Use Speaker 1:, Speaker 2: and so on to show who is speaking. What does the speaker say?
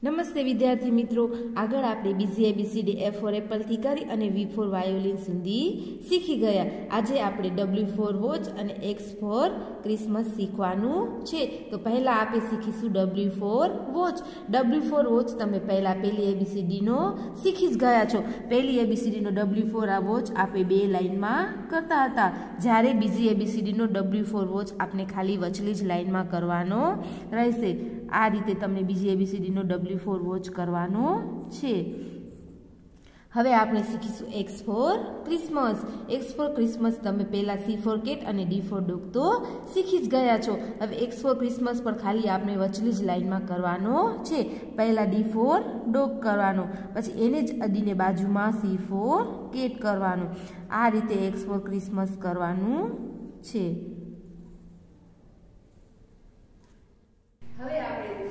Speaker 1: નમસ્તે વિદ્યાર્થી મિત્રો, આગળ આપણે બીજી એબીસીડી એ ફોર એપલ થી કરી અને વી ફોર વાયોલિન સુધી શીખી ગયા. આજે આપણે ડબલ્યુ ફોર વોચ અને એક્સ ફોર ક્રિસમસ શીખવાનું છે. તો પહેલા આપણે શીખીશું W for watch. W for watch તમે પહેલા પહેલી એબીસીડી નો શીખી જ ગયા છો. પહેલી એબીસીડી નો ડબલ્યુ ફોર આ વોચ આપણે બે લાઈનમાં કરતા હતા, જ્યારે બીજી એબીસીડી નો ડબલ્યુ ફોર વોચ આપણે ખાલી વચલી જ લાઈનમાં કરવાનો રહેશે. આ રીતે તમને બીજી એબીસીડી નો ડબલ્યુ ફોર વોચ કરવાનો છે. હવે આપણે શીખીશું X for Christmas. X for Christmas તમે પહેલા સી ફોર કેટ અને ડી ફોર ડોગ તો શીખી જ ગયા છો. હવે એક્સ ફોર ક્રિસમસ પર ખાલી આપણે વચલી જ લાઈનમાં કરવાનો છે. પહેલા ડી ફોર ડોગ કરવાનો, પછી એને જ અડીને બાજુમાં સી ફોર કેટ કરવાનું. આ રીતે એક્સ ફોર ક્રિસમસ કરવાનું છે. હવે આપણે